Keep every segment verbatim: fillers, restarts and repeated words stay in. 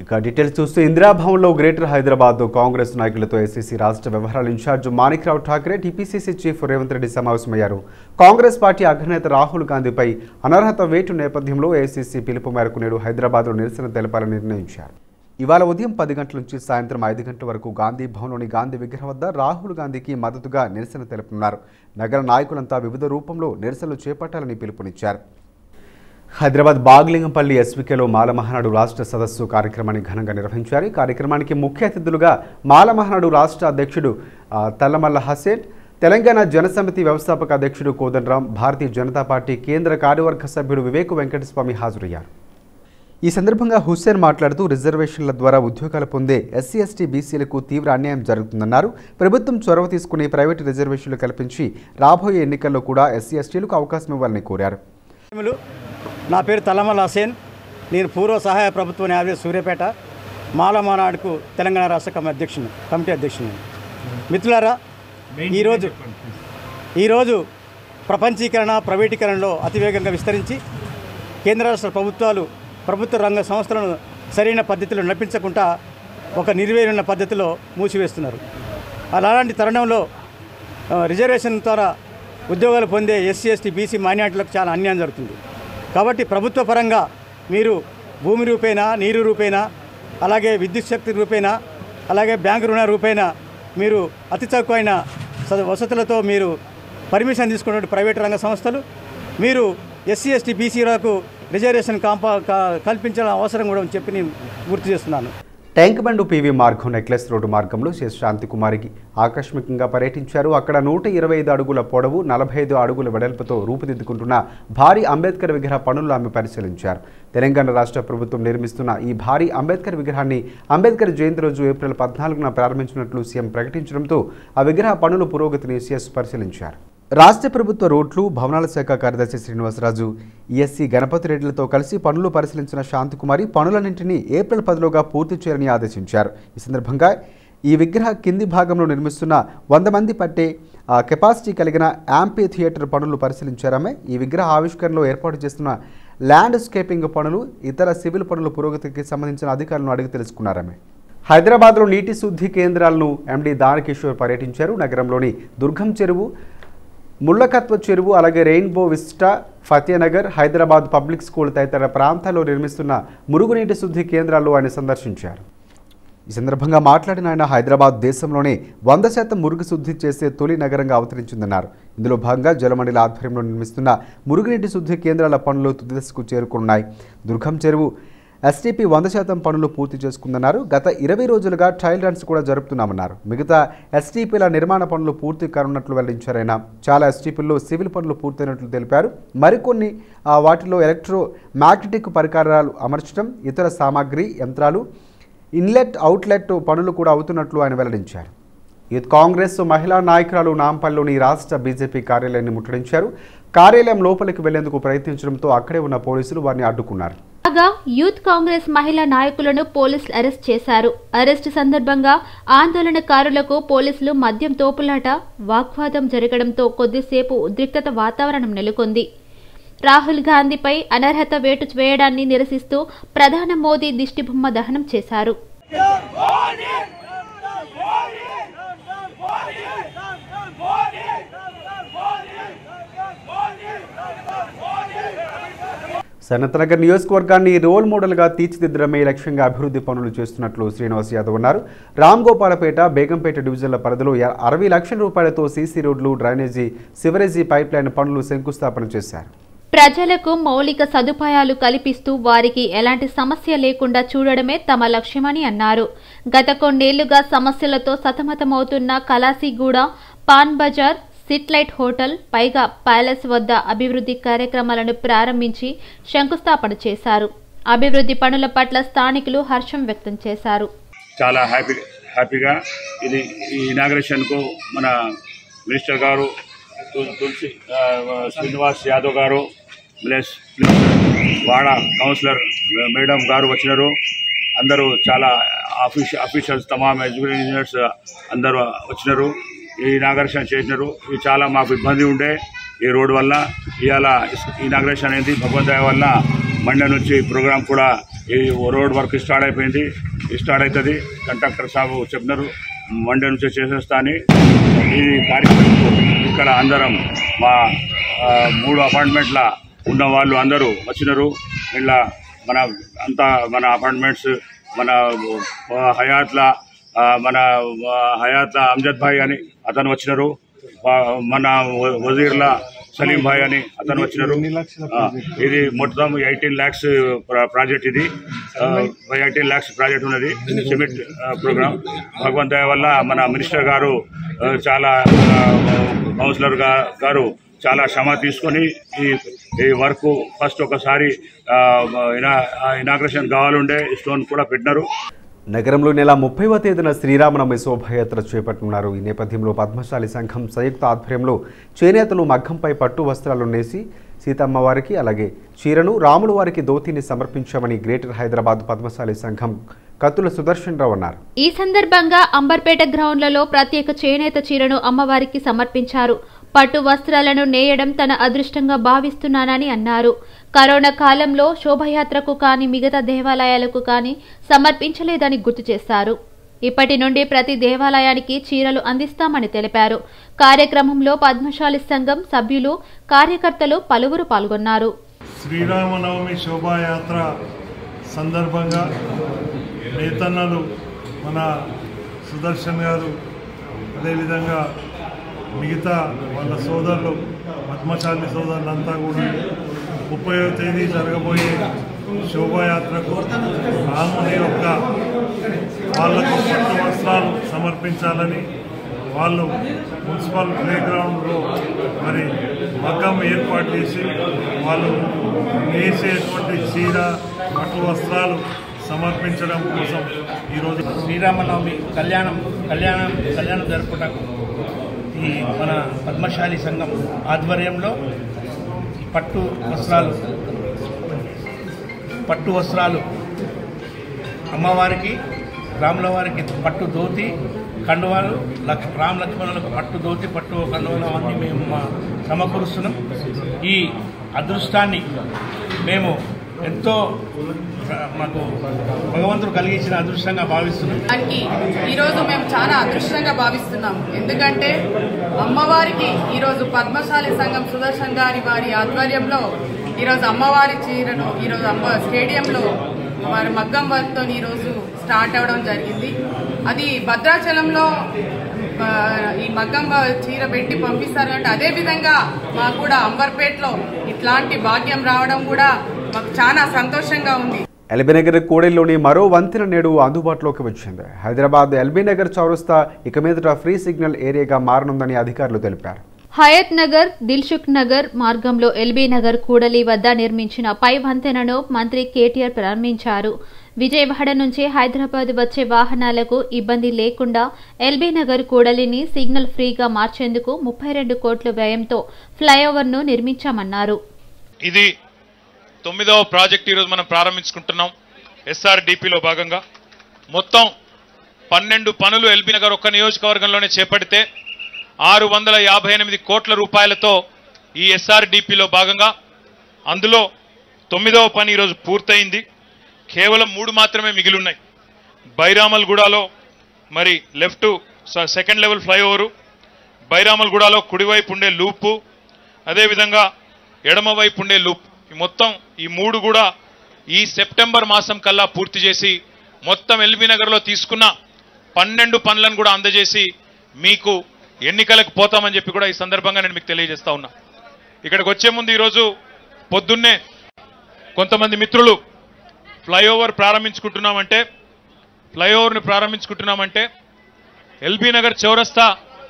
ఇక డీటెయిల్స్ చూస్తే ఇందిరాభవన్లో గ్రేటర్ హైదరాబాద్ కాంగ్రెస్ నాయకులతో ఏసీసీ రాష్ట్ర వ్యవహారాల incharge Manikrao Thackeray, TPCC chief Revanth Reddy సమావేశమయ్యారు. కాంగ్రెస్ పార్టీ అగ్రనేత రాహుల్ గాంధీపై అనర్హత వేటు నేపథ్యంలో ఏసీసీ పిలుపు మేరకు నేడు హైదరాబాద్లో నిరసన తెలపాలని నిర్ణయించారు. ఇవాళ ఉదయం పది గంటల నుంచి సాయంత్రం ఐదు గంటల వరకు గాంధీ భవన్లోని గాంధీ విగ్రహం వద్ద రాహుల్ గాంధీకి మద్దతుగా నిరసన తెలుపుతున్నారు. నగర నాయకులంతా వివిధ రూపంలో నిరసనలు చేపట్టాలని పిలుపునిచ్చారు. హైదరాబాద్ బాగ్లింగంపల్లి ఎస్వికేలో మాల మహానాడు రాష్ట్ర సదస్సు కార్యక్రమాన్ని ఘనంగా నిర్వహించారు. ఈ కార్యక్రమానికి ముఖ్య అతిథులుగా మాల మహానాడు రాష్ట్ర అధ్యక్షుడు తల్లమల్ల హసేన్, తెలంగాణ జనసమితి వ్యవస్థాపక అధ్యక్షుడు కోదండరాం, భారతీయ జనతా పార్టీ కేంద్ర కార్యవర్గ సభ్యుడు వివేక్ వెంకటస్వామి హాజరయ్యారు. ఈ సందర్భంగా హుస్సేన్ మాట్లాడుతూ రిజర్వేషన్ల ద్వారా ఉద్యోగాలు పొందే ఎస్సీ ఎస్టీ బీసీలకు తీవ్ర అన్యాయం జరుగుతుందన్నారు. ప్రభుత్వం చొరవ తీసుకుని ప్రైవేటు రిజర్వేషన్లు కల్పించి రాబోయే ఎన్నికల్లో కూడా ఎస్సీ ఎస్టీలకు అవకాశం ఇవ్వాలని కోరారు. నా పేరు తల్లమల్ల హసేన్. నేను పూర్వ సహాయ ప్రభుత్వ న్యాయవాది సూర్యాపేట మాల మహానాడుకు తెలంగాణ రాష్ట్ర కమిటీ అధ్యక్షుని కమిటీ అధ్యక్షుని మిత్రులారా, ఈరోజు ఈరోజు ప్రపంచీకరణ ప్రైవేటీకరణలో అతివేగంగా విస్తరించి కేంద్ర రాష్ట్ర ప్రభుత్వాలు ప్రభుత్వ రంగ సంస్థలను సరైన పద్ధతిలో నడిపించకుండా ఒక నిర్వీర్యమైన పద్ధతిలో మూసివేస్తున్నారు. అలాంటి తరుణంలో రిజర్వేషన్ ద్వారా ఉద్యోగాలు పొందే ఎస్సీ ఎస్టీ బీసీ మైనార్టీలకు చాలా అన్యాయం జరుగుతుంది. కాబట్టి ప్రభుత్వ పరంగా మీరు భూమి రూపేణా, నీరు రూపేణా, అలాగే విద్యుత్ శక్తి రూపేణా, అలాగే బ్యాంకు రుణ రూపేణా మీరు అతి తక్కువైన వసతులతో మీరు పర్మిషన్ తీసుకున్న ప్రైవేట్ రంగ సంస్థలు మీరు ఎస్సీ ఎస్టీ బీసీలకు రిజర్వేషన్ కాంపా కల్పించాల్సిన అవసరం కూడా చెప్పి నేను గుర్తు చేస్తున్నాను. ట్యాంక్ బండ్ పీవీ మార్గం నెక్లెస్ రోడ్డు మార్గంలో శేష్ శాంతికుమారికి ఆకస్మికంగా పర్యటించారు. అక్కడ నూట ఇరవై ఐదు అడుగుల పొడవు, నలభై ఐదు అడుగుల వెడల్పుతో రూపుదిద్దుకుంటున్న భారీ అంబేద్కర్ విగ్రహ పనులను ఆమె పరిశీలించారు. తెలంగాణ రాష్ట్ర ప్రభుత్వం నిర్మిస్తున్న ఈ భారీ అంబేద్కర్ విగ్రహాన్ని అంబేద్కర్ జయంతి రోజు ఏప్రిల్ పద్నాలుగున ప్రారంభించినట్లు సీఎం ప్రకటించడంతో ఆ విగ్రహ పనుల పురోగతిని సీఎస్ పరిశీలించారు. రాష్ట్ర ప్రభుత్వ రోడ్లు భవనాల శాఖ కార్యదర్శి శ్రీనివాసరాజు, ఈఎస్సీ గణపతి రెడ్డిలతో కలిసి పనులు పరిశీలించిన శాంతికుమారి పనులన్నింటినీ ఏప్రిల్ పదిలోగా పూర్తి చేయాలని ఆదేశించారు. ఈ సందర్భంగా ఈ విగ్రహ కింది భాగంలో నిర్మిస్తున్న వంద మంది పట్టే కెపాసిటీ కలిగిన యాంపీ థియేటర్ పనులు పరిశీలించారామె. ఈ విగ్రహ ఆవిష్కరణలో ఏర్పాటు చేస్తున్న ల్యాండ్స్కేపింగ్ పనులు, ఇతర సివిల్ పనుల పురోగతికి సంబంధించిన అధికారులను అడిగి తెలుసుకున్నారామె. హైదరాబాద్లో నీటి శుద్ధి కేంద్రాలను ఎండీ దానకిషోర్ పర్యటించారు. నగరంలోని దుర్గం చెరువు, ముళ్ళకత్వ చెరువు, అలాగే rainbow vista, Fatehnagar, Hyderabad public school తదితర ప్రాంతాల్లో నిర్మిస్తున్న మురుగునీటి శుద్ధి కేంద్రాల్లో ఆయన సందర్శించారు. ఈ సందర్భంగా మాట్లాడిన ఆయన హైదరాబాద్ దేశంలోనే వంద శాతం మురుగు శుద్ధి చేసే తొలి నగరంగా అవతరించిందన్నారు. ఇందులో భాగంగా జలమండలి ఆధ్వర్యంలో నిర్మిస్తున్న మురుగునీటి శుద్ధి కేంద్రాల పనులు తుది దశకు చేరుకున్నాయి. దుర్గం చెరువు ఎస్టీపీ వంద శాతం పనులు పూర్తి చేసుకుందన్నారు. గత ఇరవై రోజులుగా ట్రయల్ రన్స్ కూడా జరుపుతున్నామన్నారు. మిగతా ఎస్టీపీల నిర్మాణ పనులు పూర్తి కానున్నట్లు వెల్లడించారైనా చాలా ఎస్టీపీల్లో సివిల్ పనులు పూర్తయినట్లు తెలిపారు. మరికొన్ని వాటిలో ఎలక్ట్రో మ్యాగ్నెటిక్ పరికరాలు అమర్చడం, ఇతర సామాగ్రి, యంత్రాలు, ఇన్లెట్ అవుట్లెట్ పనులు కూడా అవుతున్నట్లు ఆయన వెల్లడించారు. యూత్ కాంగ్రెస్ మహిళా నాయకురాలు నాంపల్లిలోని రాష్ట్ర బీజేపీ కార్యాలయాన్ని ముట్టడించారు. కార్యాలయం లోపలికి వెళ్లేందుకు ప్రయత్నించడంతో అక్కడే ఉన్న పోలీసులు వారిని అడ్డుకున్నారు. కాగా యూత్ కాంగ్రెస్ మహిళా నాయకులను పోలీసులు అరెస్ట్ చేశారు. అరెస్టు సందర్భంగా ఆందోళనకారులకు పోలీసులు మద్యం తోపులాట, వాగ్వాదం జరగడంతో కొద్దిసేపు ఉద్రిక్తత వాతావరణం నెలకొంది. రాహుల్ గాంధీపై అనర్హత వేటు వేయడాన్ని నిరసిస్తూ ప్రధాని మోదీ దిష్టిబొమ్మ దహనం చేశారు. సనత్నగర్ నియోజకవర్గాన్ని రోల్ మోడల్గా తీర్చిదిద్దడమే లక్ష్యంగా అభివృద్ధి పనులు చేస్తున్నట్లు శ్రీనివాస్ యాదవ్ అన్నారు. రామ్ గోపాలపేట, బేగంపేట డివిజన్ల పరిధిలో అరవై లక్షల రూపాయలతో సీసీ రోడ్లు, డ్రైనేజీ, సివరేజీ పైప్ లైన్ పనులు శంకుస్థాపన చేశారు. ప్రజలకు మౌలిక సదుపాయాలు కల్పిస్తూ వారికి ఎలాంటి సమస్య లేకుండా చూడడమే తమ లక్ష్యమని అన్నారు. గత కొన్నేళ్లుగా సమస్యలతో సతమతమవుతున్న Kalasiguda, Pan Bazar, city light hotel, Paigah palace వద్ద అభివృద్ధి కార్యక్రమాలను ప్రారంభించి శంకుస్థాపన చేశారు. అభివృద్ధి పనుల పట్ల స్థానికులు హర్షం వ్యక్తం చేశారు. చాలా హ్యాపీ హ్యాపీగా ఇది ఈ ఇనాగ్రేషన్ కు మన మినిస్టర్ గారు తులసి శ్రీనివాస్ యాదవ్ గారు ప్లస్ వాడ కౌన్సిలర్ మేడం గారు వచ్చినారు. అందరూ చాలా ఆఫీష్ ఆఫీషియల్స్ తమామ్ ఎగ్జిక్యూటివ్ ఇంజనీర్స్ అందరూ వచ్చినారు. ఈ ఇనాగ్రేషన్ చేసినారు. ఇది చాలా మాకు ఇబ్బంది ఉండే ఈ రోడ్ వల్ల. ఇవాళ ఇనాగ్రేషన్ అనేది భగవంతుడి వల్ల మండే నుంచి ప్రోగ్రాం కూడా ఈ రోడ్ వర్క్ స్టార్ట్ అయిపోయింది, స్టార్ట్ అవుతుంది. కంట్రాక్టర్ సాబు చెప్పినారు మండే నుంచి చేసేస్తా అని. ఈ కార్యక్రమం ఇక్కడ అందరం మా మూడు అపార్ట్మెంట్ల ఉన్న వాళ్ళు అందరూ వచ్చినారు. ఇలా మన అంతా మన అపార్ట్మెంట్స్ మన హయాత్ల మన హయాత్ల అమ్జద్ భాయ్ అని అతను వచ్చినారు, మన వజీర్ల సలీం భాయ్ అని అతను వచ్చినారు. ఇది మొత్తం ఎయిటీన్ ల్యాక్స్ ప్రాజెక్ట్, ఇది ఎయిటీన్ ల్యాక్స్ ప్రాజెక్ట్ ఉన్నది సిమెంట్ ప్రోగ్రామ్. భగవంత్ దయ వల్ల మన మినిస్టర్ గారు చాలా కౌన్సిలర్ గారు చాలా శ్రమ తీసుకొని ఈ ఈ వర్క్ ఫస్ట్ ఒకసారి ఇనాగ్రేషన్ కావాలండే స్టోన్ కూడా పెట్టినారు. నగరంలో నెల ముప్పైవ తేదీన శ్రీరామనవమి శోభాయాత్ర చేపట్టనున్నారు. ఈ నేపథ్యంలో పద్మశాలి సంఘం సంయుక్త ఆధ్వర్యంలో చేనేతలు మగ్గంపై పట్టు వస్త్రాలు నేసి సీతమ్మవారికి అలాగే చీరను, రాముల వారికి ధోతిని సమర్పించామని గ్రేటర్ హైదరాబాద్ పద్మశాలి సంఘం కత్తుల సుదర్శన్ రావు అన్నారు. ఈ సందర్భంగా అంబర్పేట గ్రౌండ్లలో ప్రత్యేక చేనేత చీరను అమ్మవారికి సమర్పించారు. పట్టు వస్త్రాలను నేయడం తన అదృష్టంగా భావిస్తున్నానని అన్నారు. కరోనా కాలంలో శోభయాత్రకు కానీ మిగతా దేవాలయాలకు కానీ సమర్పించలేదని గుర్తు చేశారు. ఇప్పటి నుండి ప్రతి దేవాలయానికి చీరలు అందిస్తామని తెలిపారు. కార్యక్రమంలో పద్మశాలి సంఘం సభ్యులు, కార్యకర్తలు పలువురు పాల్గొన్నారు. శ్రీరామనవమి శోభాయాత్ర సందర్భంగా నేతన్నలు మన సుదర్శన్ గారు, అదేవిధంగా మిగతా వాళ్ళ సోదరులు పద్మశాలి సోదరులంతా కూడా ముప్పైవ తేదీ జరగబోయే శోభాయాత్రకు రాముని యొక్క వాళ్లకు పట్టు వస్త్రాలు సమర్పించాలని వాళ్ళు మున్సిపల్ ప్లే గ్రౌండ్లో మరి మగ్గం ఏర్పాటు చేసి వాళ్ళు వేసేటువంటి చీర, పట్టు వస్త్రాలు సమర్పించడం కోసం ఈరోజు శ్రీరామనవమి కళ్యాణం కళ్యాణం కళ్యాణం జరుపుటకు ఈ మన పద్మశాలి సంఘం ఆధ్వర్యంలో పట్టు వస్త్రాలు పట్టు వస్త్రాలు అమ్మవారికి, రాముల వారికి పట్టు ధోతి, కండువాలు, లక్ష రామ లక్ష్మణులకు పట్టు ధోతి, పట్టు కండువాలు అవన్నీ మేము మా సమకూరుస్తున్నాం. ఈ అదృష్టాన్ని మేము ఎంతో మాకు భగవంతుడు కలిగించిన అదృష్టంగా భావిస్తున్నాం. దానికి ఈరోజు మేము చాలా అదృష్టంగా భావిస్తున్నాం. ఎందుకంటే అమ్మవారికి ఈరోజు పద్మశాలి సంఘం సుదర్శన్ గారి వారి ఆధ్వర్యంలో ఈరోజు అమ్మవారి చీరను ఈరోజు అమ్మ స్టేడియంలో వారి మగ్గం వర్క్తో ఈరోజు స్టార్ట్ అవ్వడం జరిగింది. అది భద్రాచలంలో ఈ మగ్గం చీర పెట్టి పంపిస్తారు అంటే అదేవిధంగా మాకు కూడా అంబర్పేటలో ఇట్లాంటి భాగ్యం రావడం కూడా మాకు చాలా సంతోషంగా ఉంది. ఎల్బీనగర్ కూడలిలోని మరో వంతెన నేడు అందుబాటులోకి వచ్చింది. హైదరాబాద్ ఎల్బీనగర్ చౌరస్తా ఇక మీదట ఫ్రీ సిగ్నల్ ఏరియాగా మారనుందని అధికారులు తెలిపారు. హయత్ నగర్, దిల్సుఖ్ నగర్ మార్గంలో ఎల్బీ నగర్ కూడలి వద్ద నిర్మించిన పై వంతెనను మంత్రి కేటీఆర్ ప్రారంభించారు. విజయవాడ నుంచి హైదరాబాద్ వచ్చే వాహనాలకు ఇబ్బంది లేకుండా ఎల్బీ నగర్ కూడలిని సిగ్నల్ ఫ్రీగా మార్చేందుకు ముప్పై రెండు కోట్ల వ్యయంతో ఫ్లైఓవర్ను నిర్మించామన్నారు. ఇది తొమ్మిదవ ప్రాజెక్ట్ ఈరోజు మనం ప్రారంభించుకుంటున్నాం. ఎస్ఆర్డిపిలో భాగంగా మొత్తం పన్నెండు పనులు ఎల్బీ నగర్ ఒక్క నియోజకవర్గంలోనే చేపడితే ఆరు వందల యాభై ఎనిమిది కోట్ల రూపాయలతో ఈ ఎస్ఆర్డిపిలో భాగంగా అందులో తొమ్మిదవ పని ఈరోజు పూర్తయింది. కేవలం మూడు మాత్రమే మిగిలిన్నాయి. బైరామల్గూడలో మరి లెఫ్ట్ సెకండ్ లెవెల్ ఫ్లైఓవరు, బైరామల్గూడలో కుడివైపు ఉండే లూపు, అదేవిధంగా ఎడమవైపు ఉండే లూప్, మొత్తం ఈ మూడు కూడా ఈ సెప్టెంబర్ మాసం కల్లా పూర్తి చేసి మొత్తం ఎల్బీ నగర్లో తీసుకున్న పన్నెండు పనులను కూడా అందజేసి మీకు ఎన్నికలకు పోతామని చెప్పి కూడా ఈ సందర్భంగా నేను మీకు తెలియజేస్తా ఉన్నా. ఇక్కడికి వచ్చే ముందు ఈరోజు పొద్దున్నే కొంతమంది మిత్రులు ఫ్లైఓవర్ ప్రారంభించుకుంటున్నామంటే ఫ్లైఓవర్ని ప్రారంభించుకుంటున్నామంటే ఎల్బీ నగర్ చౌరస్తా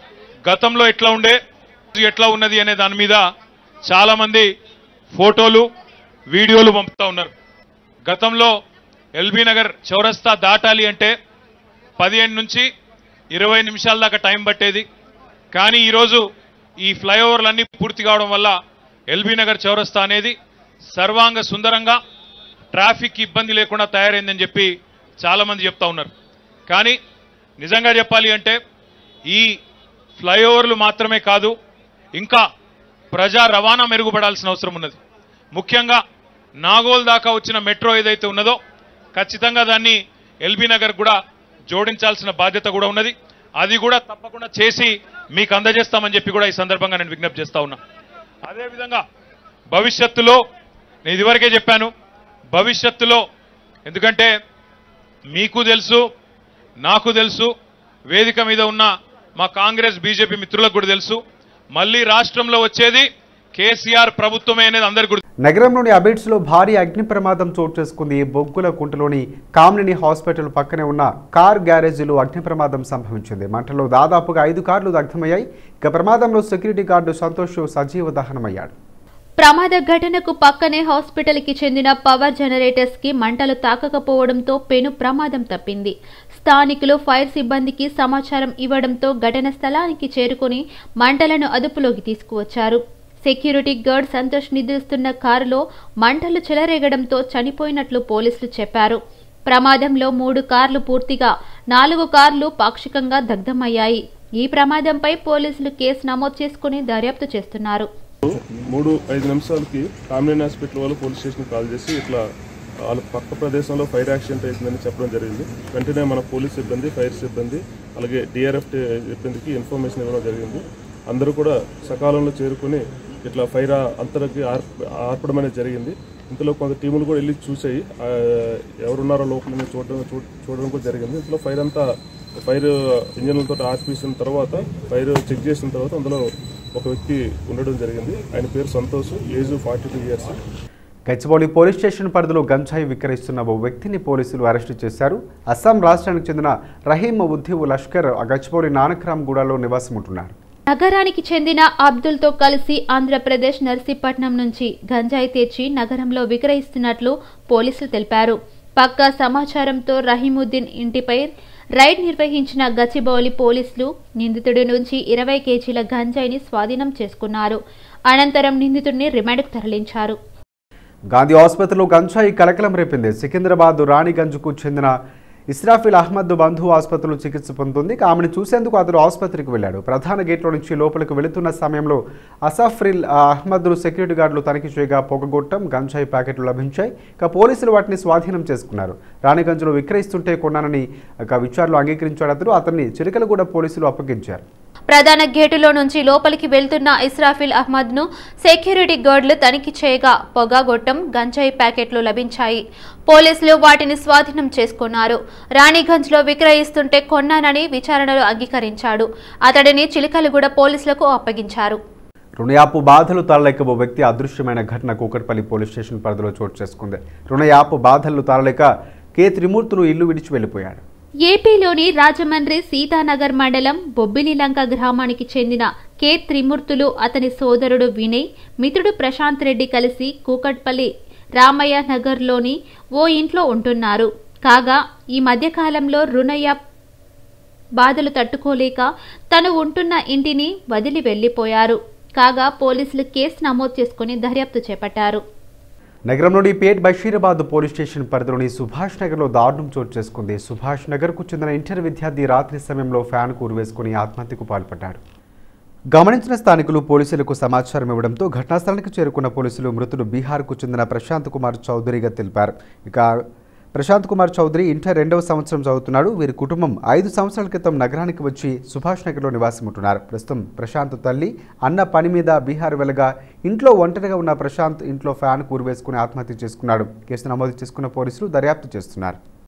గతంలో ఎట్లా ఉండే ఎట్లా ఉన్నది అనే దాని మీద చాలామంది ఫోటోలు, వీడియోలు పంపుతూ ఉన్నారు. గతంలో ఎల్బీ నగర్ చౌరస్తా దాటాలి అంటే పదిహేను నుంచి ఇరవై నిమిషాల దాకా టైం పట్టేది. కానీ ఈరోజు ఈ ఫ్లైఓవర్లన్నీ పూర్తి కావడం వల్ల ఎల్బీ నగర్ చౌరస్తా అనేది సర్వాంగ సుందరంగా ట్రాఫిక్ ఇబ్బంది లేకుండా తయారైందని చెప్పి చాలామంది చెప్తా ఉన్నారు. కానీ నిజంగా చెప్పాలి అంటే ఈ ఫ్లైఓవర్లు మాత్రమే కాదు, ఇంకా ప్రజా రవాణా మెరుగుపడాల్సిన అవసరం ఉన్నది. ముఖ్యంగా నాగోల్ దాకా వచ్చిన మెట్రో ఏదైతే ఉన్నదో ఖచ్చితంగా దాన్ని ఎల్బీ నగర్ కూడా జోడించాల్సిన బాధ్యత కూడా ఉన్నది. అది కూడా తప్పకుండా చేసి మీకు అందజేస్తామని చెప్పి కూడా ఈ సందర్భంగా నేను విజ్ఞప్తి చేస్తా ఉన్నా. అదేవిధంగా భవిష్యత్తులో నేను ఇదివరకే చెప్పాను, భవిష్యత్తులో ఎందుకంటే మీకు తెలుసు, నాకు తెలుసు, వేదిక మీద ఉన్న మా కాంగ్రెస్ బీజేపీ మిత్రులకు కూడా తెలుసు, మళ్ళీ రాష్ట్రంలో వచ్చేది కేసీఆర్ ప్రభుత్వమే అనేది అందరికీ. నగరంలోని అబిడ్స్లో భారీ అగ్ని ప్రమాదం చోటు చేసుకుంది. బొగ్గుల కుంటలోని కామినేని హాస్పిటల్ పక్కనే ఉన్న కార్ గ్యారేజీలో అగ్ని ప్రమాదం సంభవించింది. మంటల్లో దాదాపుగా ఐదు కార్లు దగ్ధమయ్యాయి. ఇక ప్రమాదంలో సెక్యూరిటీ గార్డు సంతోష్ సజీవ దహనమయ్యాడు. ప్రమాద ఘటనకు పక్కనే హాస్పిటల్కి చెందిన పవర్ జనరేటర్స్ కి మంటలు తాకకపోవడంతో పెను ప్రమాదం తప్పింది. స్థానికులు ఫైర్ సిబ్బందికి సమాచారం ఇవ్వడంతో ఘటన స్థలానికి చేరుకుని మంటలను అదుపులోకి తీసుకువచ్చారు. సెక్యూరిటీ గార్డ్ సంతోష్ నిద్రిస్తున్న కారులో మంటలు చెలరేగడంతో చనిపోయినట్లు పోలీసులు చెప్పారు. ప్రమాదంలో మూడు కార్లు పూర్తిగా, నాలుగు కార్లు పాక్షికంగా దగ్ధమయ్యాయి. ఈ ప్రమాదంపై పోలీసులు కేసు నమోదు చేసుకుని దర్యాప్తు చేస్తున్నారు. మూడు ఐదు నిమిషాలకి కామినేని హాస్పిటల్ వాళ్ళు పోలీస్ స్టేషన్ కాల్ చేసి ఇట్లా వాళ్ళ పక్క ప్రదేశంలో ఫైర్ యాక్సిడెంట్ అవుతుందని చెప్పడం జరిగింది. వెంటనే మన పోలీస్ సిబ్బంది, ఫైర్ సిబ్బంది, అలాగే డిఆర్ఎఫ్ సిబ్బందికి ఇన్ఫర్మేషన్ ఇవ్వడం జరిగింది. అందరూ కూడా సకాలంలో చేరుకుని ఇట్లా ఫైర్ అంతరికి ఆర్పడం అనేది జరిగింది. ఇంతలో కొంత టీములు కూడా వెళ్ళి చూసాయి, ఎవరున్నారో లోపల చూడడం చూడడం కూడా జరిగింది. ఇందులో ఫైర్ అంతా ఫైర్ ఇంజన్లతో ఆర్పేసిన తర్వాత ఫైర్ చెక్ చేసిన తర్వాత అందులో ఒక వ్యక్తి ఉండడం జరిగింది. ఆయన పేరు Santosh, age forty two years. Gachibowli police station పరిధిలో గంజాయి విక్రయిస్తున్న ఓ వ్యక్తిని పోలీసులు అరెస్టు చేశారు. అస్సాం రాష్ట్రానికి చెందిన రహీం ఉద్దీవ్ లష్కర్ గచ్చిబౌలి నానక్రామ్ గూడలో నివాసం ఉంటున్నారు. నగరానికి చెందిన అబ్దుల్తో కలిసి ఆంధ్రప్రదేశ్ నర్సీపట్నం నుంచి గంజాయి తెచ్చి నగరంలో విక్రయిస్తున్నట్లు పోలీసులు తెలిపారు. పక్కా సమాచారంతో రహీముద్దీన్ ఇంటిపై రైడ్ నిర్వహించిన గచ్చిబౌలి పోలీసులు నిందితుడి నుంచి ఇరవై కేజీల గంజాయిని స్వాధీనం చేసుకున్నారు. అనంతరం నిందితుడిని రిమాండ్కు తరలించారు. గాంధీ ఆసుపత్రిలో గంజాయి కలకలం రేపింది. సికింద్రాబాద్ రాణిగంజ్కు చెందిన ఇస్రాఫిల్ అహ్మద్ బంధు ఆసుపత్రిలో చికిత్స పొందుతుంది. ఆమెను చూసేందుకు అతను ఆసుపత్రికి వెళ్లాడు. ప్రధాన గేట్లో నుంచి లోపలికి వెళుతున్న సమయంలో అసాఫ్రిల్ అహ్మద్ను సెక్యూరిటీ గార్డులు తనిఖీ చేయగా పొగగొట్టం గంజాయి ప్యాకెట్లు లభించాయి. ఇక పోలీసులు వాటిని స్వాధీనం చేసుకున్నారు. రాణిగంజ్లో విక్రయిస్తుంటే కొన్నానని విచారణలో అంగీకరించాడు అతను. అతన్ని చిలకలగూడ పోలీసులు అప్పగించారు. ప్రధాన గేటులో నుంచి లోపలికి వెళ్తున్న ఇస్రాఫిల్ అహ్మద్ ను సెక్యూరిటీ గార్డులు తనిఖీ చేయగా పొగగొట్టం గంజాయి ప్యాకెట్లు లభించాయి. పోలీసులు వాటిని స్వాధీనం చేసుకున్నారు. రాణిగంజ్ లో విక్రయిస్తుంటే కొన్నానని విచారణలో అంగీకరించాడు. అతడిని చిలకలగూడ పోలీసులకు అప్పగించారు. రుణయాపు బాధలు తాళలేక ఓ వ్యక్తి అదృశ్యమైన ఘటన కూకట్పల్లి పోలీస్ స్టేషన్ పరిధిలో చోటు చేసుకుంది. రుణయాపు బాధలు తాళలేక కె త్రిమూర్తులు ఇల్లు విడిచి వెళ్లిపోయాడు. ఏపీలోని రాజమండ్రి సీతానగర్ మండలం బొబ్బిలిలంక గ్రామానికి చెందిన కె త్రిమూర్తులు, అతని సోదరుడు వినయ్, మిత్రుడు ప్రశాంత్ రెడ్డి కలిసి కూకట్పల్లి రామయ్య నగర్లోని ఓ ఇంట్లో ఉంటున్నారు. కాగా ఈ మధ్యకాలంలో రుణయ్య బాధలు తట్టుకోలేక తను ఉంటున్న ఇంటిని వదిలి వెళ్లిపోయారు. కాగా పోలీసులు కేసు నమోదు చేసుకుని దర్యాప్తు చేపట్టారు. నగరంలోని పేట్ బషీరాబాద్ పోలీస్ స్టేషన్ పరిధిలోని సుభాష్ నగర్లో దారుణం చోటు చేసుకుంది. సుభాష్ నగర్కు చెందిన ఇంటర్ విద్యార్థి రాత్రి సమయంలో ఫ్యాన్కు ఉరివేసుకుని ఆత్మహత్యకు పాల్పడ్డాడు. గమనించిన స్థానికులు పోలీసులకు సమాచారం ఇవ్వడంతో ఘటనా స్థలానికి చేరుకున్న పోలీసులు మృతుడు బీహార్కు చెందిన ప్రశాంత్ కుమార్ చౌదరిగా తెలిపారు. ఇక ప్రశాంత్ కుమార్ చౌదరి ఇంటర్ రెండవ సంవత్సరం చదువుతున్నాడు. వీరి కుటుంబం ఐదు సంవత్సరాల క్రితం నగరానికి వచ్చి సుభాష్ నగర్లో నివాసం ఉంటున్నారు. ప్రస్తుతం ప్రశాంత్ తల్లి అన్న పని మీద బీహార్ వెళ్ళగా ఇంట్లో ఒంటరిగా ఉన్న ప్రశాంత్ ఇంట్లో ఫ్యాన్ కూరవేసుకుని ఆత్మహత్య చేసుకున్నాడు. కేసు నమోదు చేసుకున్న పోలీసులు దర్యాప్తు చేస్తున్నారు.